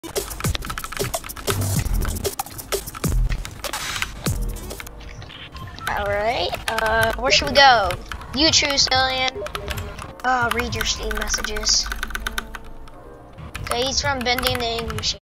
Alright, where should we go? You choose, Alien. Read your Steam messages. Okay, he's from Bending the Ink Machine.